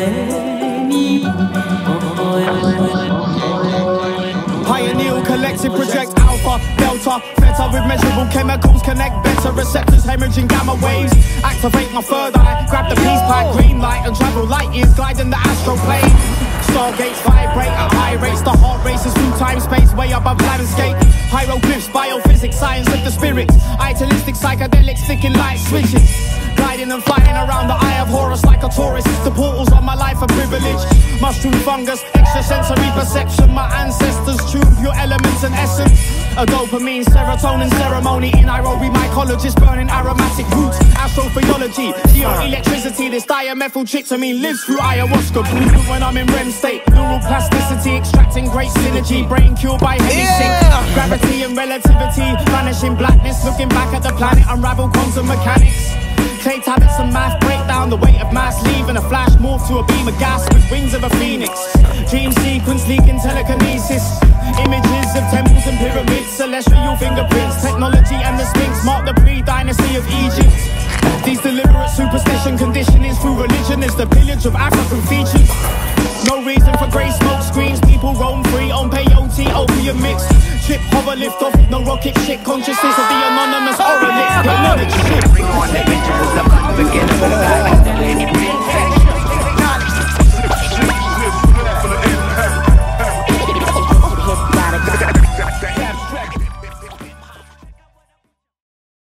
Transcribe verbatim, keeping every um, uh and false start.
Pioneer collective project alpha, delta, theta with measurable chemicals connect better receptors, hemorrhaging gamma waves. Activate my third eye, grab the peace pipe, green light, and travel light years, gliding the astral plane. Stargates vibrate at high rates, the heart races through time space, way above landscape. Hieroglyphs, biophysics, science of the spirit, idealistic psychedelics, flicking light switches. Gliding and flying around the eye of Horus like a tourist. The portals of my life are privilege. Mushroom fungus, extrasensory perception. My ancestors tune pure elements and essence. A dopamine, serotonin ceremony in Nairobi. Mycologist burning aromatic roots. Astrophysiology, geoelectricity. This dimethyltryptamine lives through ayahuasca brew. When I'm in R E M state, neural plasticity, extracting great synergy. Brain cured by heavy sync. Gravity and relativity, vanishing blackness. Looking back at the planet, unravel quantum mechanics. Clay tablets and math break down the weight of mass, leaving a flash morph to a beam of gas with wings of a phoenix. Dream sequence leaking telekinesis, images of temples and pyramids, celestial fingerprints, technology and the Sphinx mark the pre-dynasty of Egypt. These deliberate superstition conditionings through religion is the pillage of African features. No reason for grey smoke screens, people roam free on peyote, opium mix. Trip, hover, lift off, no rocket shit, consciousness of the anonymous oralix, hypnotic shit.